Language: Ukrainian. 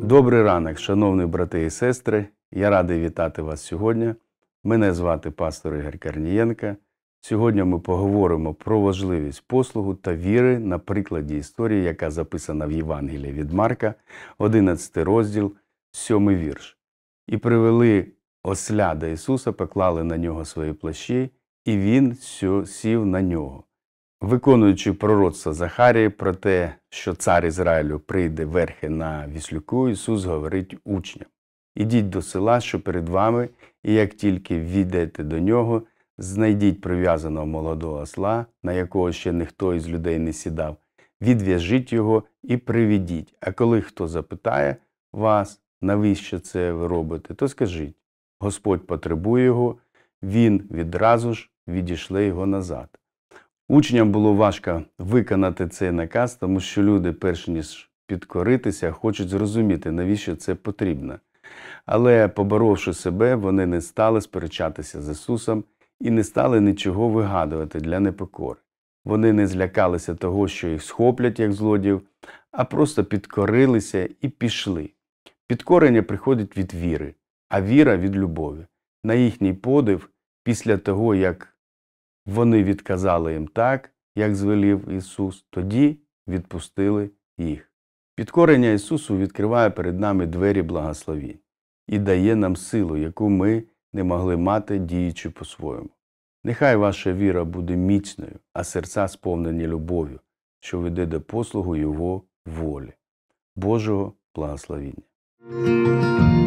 Добрий ранок, шановні брати і сестри. Я радий вітати вас сьогодні. Мене звати пастор Ігор Корнієнко. Сьогодні ми поговоримо про важливість послугу та віри на прикладі історії, яка записана в Євангелії від Марка, 11 розділ, 7 вірш. «І привели осля до Ісуса, поклали на нього свої плащі, і він сів на нього». Виконуючи пророцтво Захарії про те, що цар Ізраїлю прийде верхи на віслюку, Ісус говорить учням: «Ідіть до села, що перед вами, і як тільки війдете до нього, знайдіть прив'язаного молодого осла, на якого ще ніхто із людей не сідав, відв'яжіть його і приведіть. А коли хто запитає вас, навіщо це ви робите, то скажіть: Господь потребує його, він відразу ж відішле його назад». Учням було важко виконати цей наказ, тому що люди, перш ніж підкоритися, хочуть зрозуміти, навіщо це потрібно. Але, поборовши себе, вони не стали сперечатися з Ісусом і не стали нічого вигадувати для непокори. Вони не злякалися того, що їх схоплять, як злодіїв, а просто підкорилися і пішли. Підкорення приходить від віри, а віра – від любові. На їхній подив, після того, як вони відказали їм так, як звелів Ісус, тоді відпустили їх. Підкорення Ісусу відкриває перед нами двері благословінь і дає нам силу, яку ми не могли мати, діючи по-своєму. Нехай ваша віра буде міцною, а серця сповнені любов'ю, що веде до послугу Його волі. Божого благословіння.